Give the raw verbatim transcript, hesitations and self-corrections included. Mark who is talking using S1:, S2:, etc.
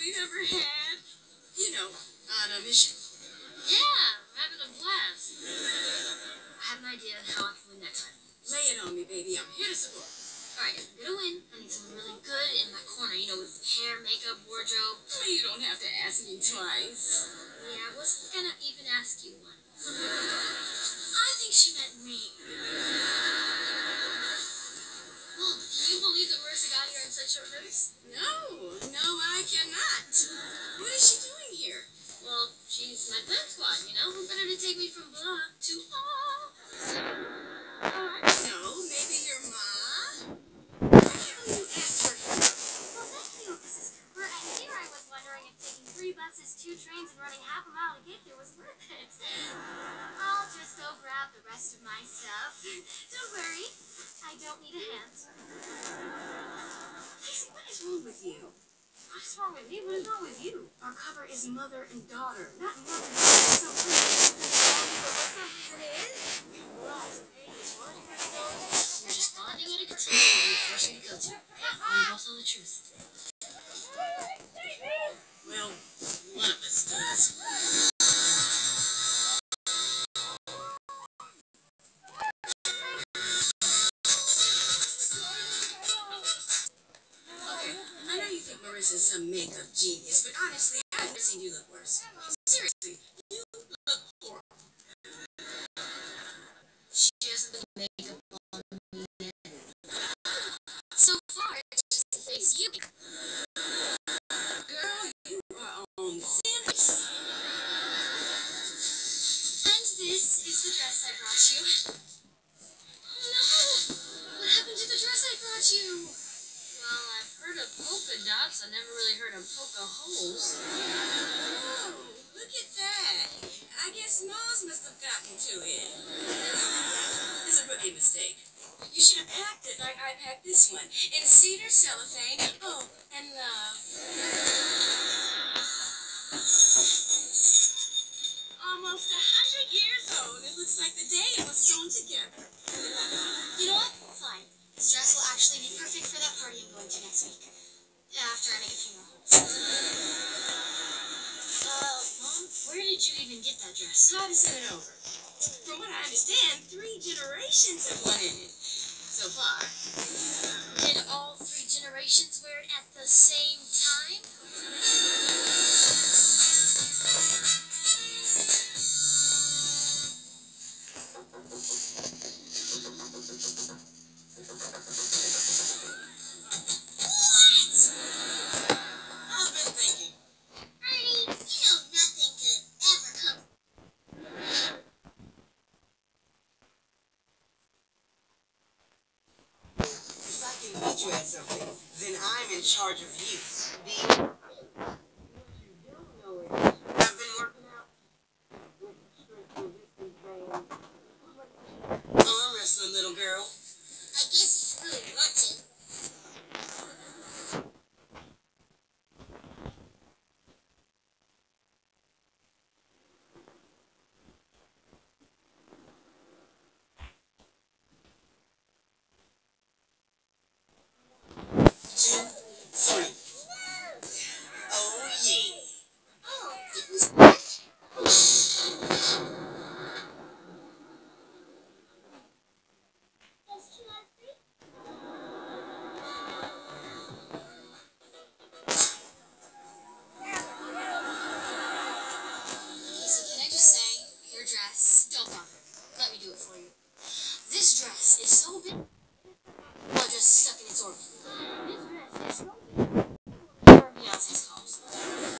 S1: we've ever had. You know, on a mission.
S2: Yeah, I'm having a blast. I have an idea how I can win that time.
S1: Lay it on me, baby. I'm here to support.
S2: Alright, if I'm gonna win, I need someone really good in my corner, you know, with hair, makeup, wardrobe.
S1: You don't have to ask me twice.
S2: Yeah, I wasn't gonna even ask you one. I think she meant me. Well, can you believe that Marissa got here on such short notice?
S1: No, no, I cannot. What is she doing here?
S2: Well, she's my plan squad, you know? Who better to take me from blah to ah?
S1: No, maybe your ma? Why haven't you asked her?
S3: Well, thank you, Missus Cooper. And here I was wondering if taking three buses, two trains, and running half a mile to get here was worth it. I'll just go grab the rest of my stuff. Don't worry, I don't need a hand.
S1: Casey, what is wrong with you?
S3: What's wrong with me? What is wrong with you?
S1: Our cover is mother and daughter, not mother and
S3: So
S1: daughter.
S3: pretty. It is?
S2: You're just bonding out of control and you're forcing me to go to. And we both know the truth.
S1: Well, one of us does. Okay, I know you think Marissa's some makeup genius, but honestly, I've never seen you look worse. Seriously, you look horrible.
S2: She hasn't put makeup on me yet. So far, it just makes you.
S1: Girl, you are on thin ice.
S2: And this is the dress I brought you. Oh no! What happened to the dress I brought you? Well, I've heard of polka dots. I never really heard of polka holes.
S1: Oh, look at that. I guess Moz must have gotten to it. It's a rookie mistake. You should have packed it like I packed this one. In cedar cellophane. Oh, and love. Almost a hundred years old. It looks like the day it was sewn together.
S2: You know what? Fine. This dress will actually be perfect for that party I'm going to next week. After I make a few more holes. Uh, Mom, where did you even get that dress?
S1: Glad to send it over. From what I understand, three generations have won in it. So far.
S2: Did all three generations wear it at the same time?
S1: I've been thinking.
S3: Ernie, you know nothing could ever come.
S4: If I can beat you at something, then I'm in charge of you. The what you don't know is I've been working out with strength resistance band. Oh, I'm wrestling, little girl.
S3: I guess you really want to.
S4: Two, three. Oh yeah.
S3: Oh, it was much. Yes, two out of three.
S2: So can I just say, your dress, don't bother. Let me do it for you. This dress is so big, well, just stuck in its orbit.
S3: This dress is so